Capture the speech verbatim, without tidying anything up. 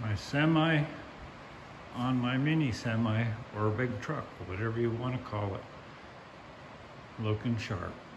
my semi on my mini semi or big truck, whatever you want to call it, looking sharp.